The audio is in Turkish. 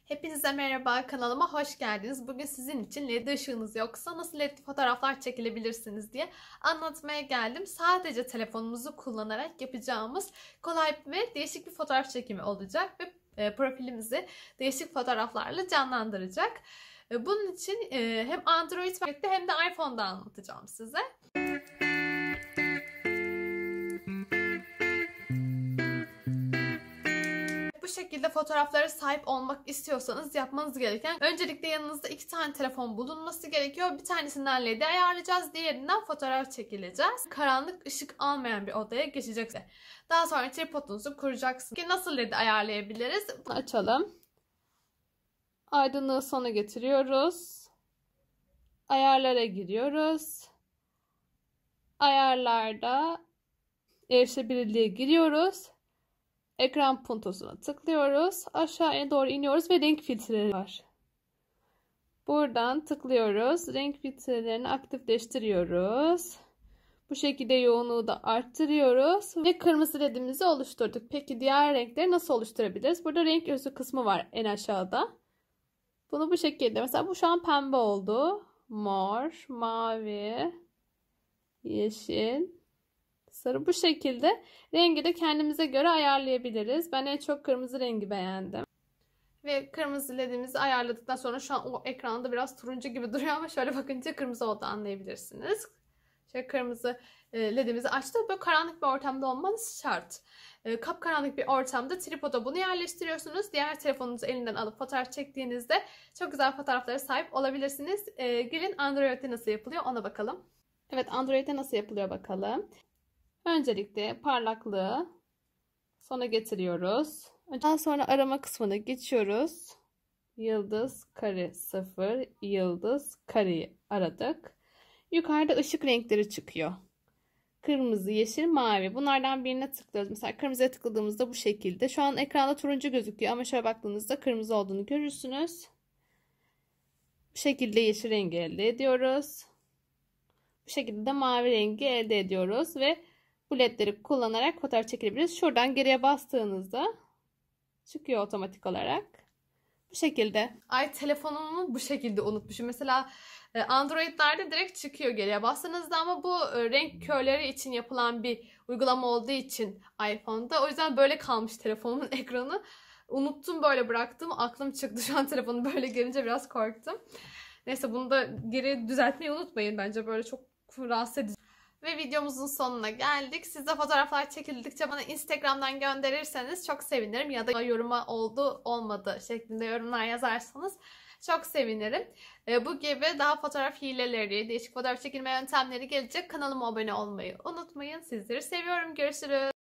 Hepinize merhaba, kanalıma hoş geldiniz. Bugün sizin için LED ışığınız yoksa nasıl LED fotoğraflar çekilebilirsiniz diye anlatmaya geldim. Sadece telefonumuzu kullanarak yapacağımız kolay ve değişik bir fotoğraf çekimi olacak ve profilimizi değişik fotoğraflarla canlandıracak. Bunun için hem Android hem de iPhone'da anlatacağım size. Bu şekilde fotoğraflara sahip olmak istiyorsanız yapmanız gereken öncelikle yanınızda 2 tane telefon bulunması gerekiyor. Bir tanesinden LED ayarlayacağız, diğerinden fotoğraf çekileceğiz. Karanlık, ışık almayan bir odaya geçeceksiniz. Daha sonra tripodunuzu kuracaksınız. Peki nasıl LED ayarlayabiliriz? Açalım. Aydınlığı sona getiriyoruz. Ayarlara giriyoruz. Ayarlarda erişebilirliğe giriyoruz. Ekran puntosuna tıklıyoruz. Aşağıya doğru iniyoruz ve renk filtreleri var. Buradan tıklıyoruz. Renk filtrelerini aktifleştiriyoruz. Bu şekilde yoğunluğu da arttırıyoruz. Ve kırmızı ledimizi oluşturduk. Peki diğer renkleri nasıl oluşturabiliriz? Burada renk özü kısmı var en aşağıda. Bunu bu şekilde. Mesela bu şu an pembe oldu. Mor, mavi, yeşil, sarı, bu şekilde rengi de kendimize göre ayarlayabiliriz. Ben en çok kırmızı rengi beğendim. Ve kırmızı ledimizi ayarladıktan sonra şu an o ekranda biraz turuncu gibi duruyor ama şöyle bakınca kırmızı olduğunu anlayabilirsiniz. Şöyle kırmızı ledimizi açtık. Böyle karanlık bir ortamda olmanız şart. Kapkaranlık bir ortamda tripoda bunu yerleştiriyorsunuz. Diğer telefonunuzu elinden alıp fotoğraf çektiğinizde çok güzel fotoğraflara sahip olabilirsiniz. Gelin Android'de nasıl yapılıyor ona bakalım. Evet, Android'de nasıl yapılıyor bakalım. Öncelikle parlaklığı sona getiriyoruz. Daha sonra arama kısmına geçiyoruz. Yıldız, kare, 0, yıldız, kareyi aradık. Yukarıda ışık renkleri çıkıyor. Kırmızı, yeşil, mavi. Bunlardan birine tıklıyoruz. Mesela kırmızıya tıkladığımızda bu şekilde. Şu an ekranda turuncu gözüküyor ama şöyle baktığınızda kırmızı olduğunu görürsünüz. Bu şekilde yeşil rengi elde ediyoruz. Bu şekilde de mavi rengi elde ediyoruz ve bu ledleri kullanarak fotoğraf çekebiliriz. Şuradan geriye bastığınızda çıkıyor otomatik olarak. Bu şekilde. Ay, telefonumu bu şekilde unutmuşum. Mesela Android'lerde direkt çıkıyor geriye bastığınızda ama bu renk körleri için yapılan bir uygulama olduğu için iPhone'da. O yüzden böyle kalmış telefonumun ekranı. Unuttum, böyle bıraktım. Aklım çıktı şu an telefonu böyle görünce, biraz korktum. Neyse, bunu da geri düzeltmeyi unutmayın. Bence böyle çok rahatsız edici. Ve videomuzun sonuna geldik. Siz de fotoğraflar çekildikçe bana Instagram'dan gönderirseniz çok sevinirim. Ya da yoruma oldu olmadı şeklinde yorumlar yazarsanız çok sevinirim. Bu gibi daha fotoğraf hileleri, değişik fotoğraf çekilme yöntemleri gelecek. Kanalıma abone olmayı unutmayın. Sizleri seviyorum. Görüşürüz.